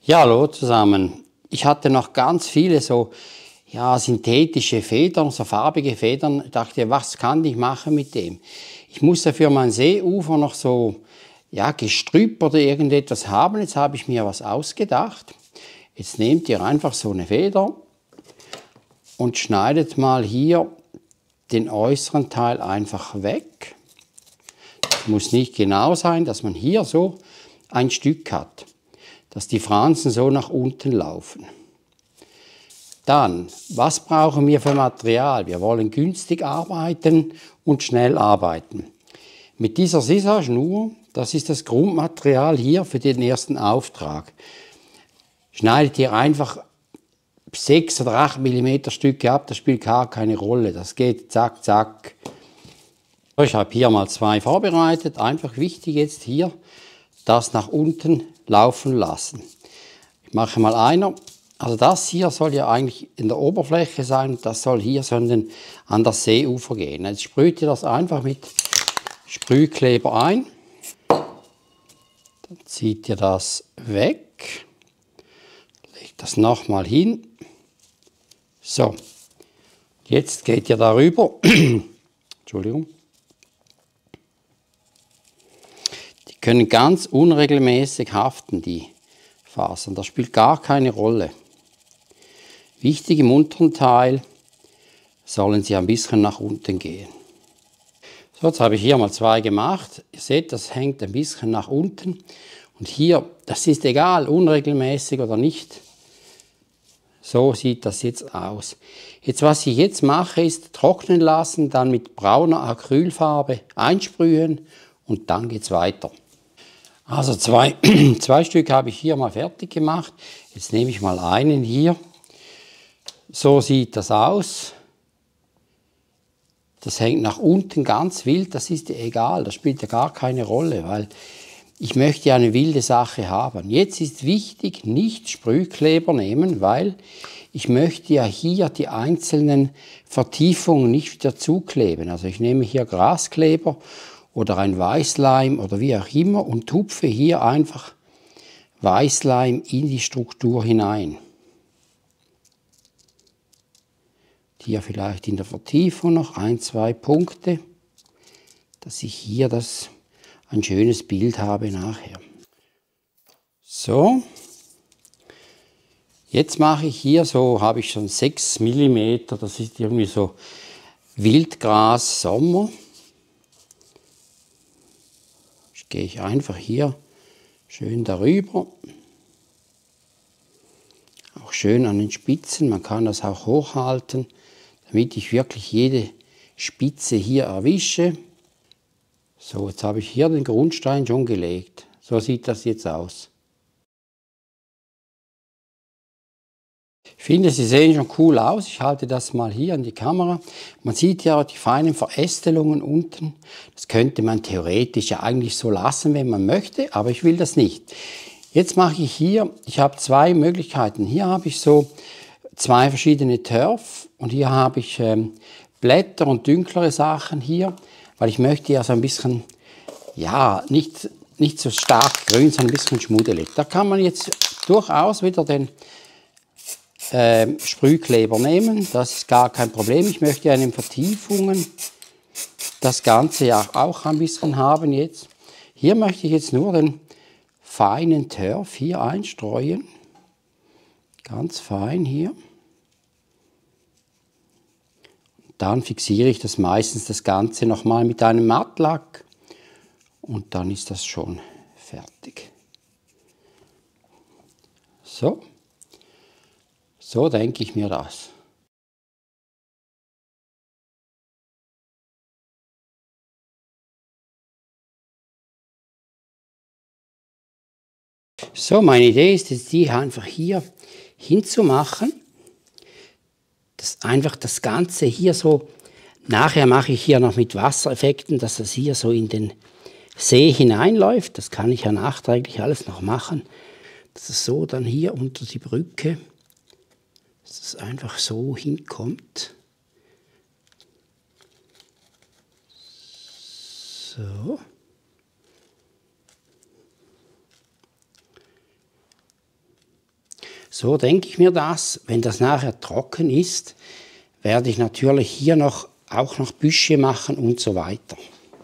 Ja, hallo zusammen. Ich hatte noch ganz viele synthetische Federn, so farbige Federn. Ich dachte, was kann ich machen mit dem? Ich muss ja für mein Seeufer noch Gestrüpp oder irgendetwas haben. Jetzt habe ich mir was ausgedacht. Jetzt nehmt ihr einfach so eine Feder und schneidet mal hier den äußeren Teil einfach weg. Das muss nicht genau sein, dass man hier so ein Stück hat, dass die Fransen so nach unten laufen. Dann, was brauchen wir für Material? Wir wollen günstig arbeiten und schnell arbeiten. Mit dieser Sisa-Schnur, das ist das Grundmaterial hier für den ersten Auftrag, schneidet ihr einfach 6 oder 8 mm Stücke ab, das spielt gar keine Rolle. Das geht zack, zack. Ich habe hier mal 2 vorbereitet. Einfach wichtig jetzt hier, das nach unten laufen lassen. Ich mache mal einer. Also das hier soll ja eigentlich in der Oberfläche sein, das soll hier so an das Seeufer gehen. Jetzt sprüht ihr das einfach mit Sprühkleber ein. Dann zieht ihr das weg. Legt das nochmal hin. So, jetzt geht ihr darüber. Entschuldigung. Die können ganz unregelmäßig haften, die Fasern. Das spielt gar keine Rolle. Wichtig, im unteren Teil sollen sie ein bisschen nach unten gehen. So, jetzt habe ich hier mal 2 gemacht. Ihr seht, das hängt ein bisschen nach unten. Und hier, das ist egal, unregelmäßig oder nicht. So sieht das jetzt aus. Jetzt, was ich jetzt mache, ist trocknen lassen, dann mit brauner Acrylfarbe einsprühen und dann geht es weiter. Also zwei Stück habe ich hier mal fertig gemacht. Jetzt nehme ich mal einen hier. So sieht das aus. Das hängt nach unten ganz wild, das ist ja egal, das spielt ja gar keine Rolle, weil ich möchte ja eine wilde Sache haben. Jetzt ist wichtig, nicht Sprühkleber nehmen, weil ich möchte ja hier die einzelnen Vertiefungen nicht dazukleben. Also ich nehme hier Graskleber oder ein Weißleim oder wie auch immer und tupfe hier einfach Weißleim in die Struktur hinein. Hier vielleicht in der Vertiefung noch 1, 2 Punkte, dass ich hier ein schönes Bild habe nachher. So, jetzt mache ich hier habe ich schon 6 mm, das ist irgendwie so Wildgras Sommer. Jetzt gehe ich einfach hier schön darüber. Auch schön an den Spitzen, man kann das auch hochhalten, damit ich wirklich jede Spitze hier erwische. So, jetzt habe ich hier den Grundstein schon gelegt. So sieht das jetzt aus. Ich finde, sie sehen schon cool aus. Ich halte das mal hier an die Kamera. Man sieht ja die feinen Verästelungen unten. Das könnte man theoretisch ja eigentlich so lassen, wenn man möchte, aber ich will das nicht. Jetzt mache ich hier, ich habe 2 Möglichkeiten. Hier habe ich so 2 verschiedene Turf und hier habe ich Blätter und dünklere Sachen hier, weil ich möchte ja so ein bisschen, ja, nicht so stark grün, sondern ein bisschen schmuddelig. Da kann man jetzt durchaus wieder den Sprühkleber nehmen, das ist gar kein Problem. Ich möchte ja in den Vertiefungen das Ganze ja auch ein bisschen haben jetzt. Hier möchte ich jetzt nur den feinen Turf hier einstreuen. Ganz fein hier. Dann fixiere ich das meistens das Ganze nochmal mit einem Mattlack und dann ist das schon fertig. So denke ich mir das. So, meine Idee ist jetzt, die einfach hier hinzumachen. Einfach das Ganze hier so, nachher mache ich hier noch mit Wassereffekten, dass das hier so in den See hineinläuft. Das kann ich ja nachträglich alles noch machen. Dass es so dann hier unter die Brücke, dass es einfach so hinkommt. So. So denke ich mir das. Wenn das nachher trocken ist, werde ich natürlich hier auch noch Büsche machen und so weiter.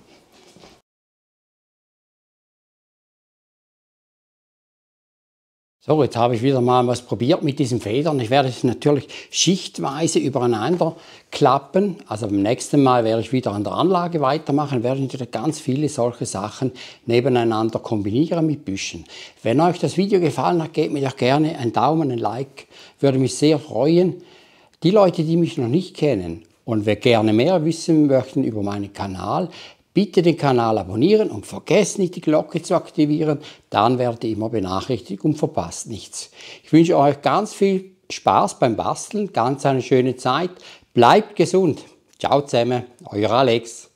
So, jetzt habe ich wieder mal was probiert mit diesen Federn. Ich werde es natürlich schichtweise übereinander klappen. Also beim nächsten Mal werde ich wieder an der Anlage weitermachen, werde natürlich ganz viele solche Sachen nebeneinander kombinieren mit Büschen. Wenn euch das Video gefallen hat, gebt mir doch gerne einen Daumen, ein Like, würde mich sehr freuen. Die Leute, die mich noch nicht kennen und wer gerne mehr wissen möchten über meinen Kanal, bitte den Kanal abonnieren und vergesst nicht die Glocke zu aktivieren, dann werdet ihr immer benachrichtigt und verpasst nichts. Ich wünsche euch ganz viel Spaß beim Basteln, ganz eine schöne Zeit, bleibt gesund. Ciao zusammen, euer Alex.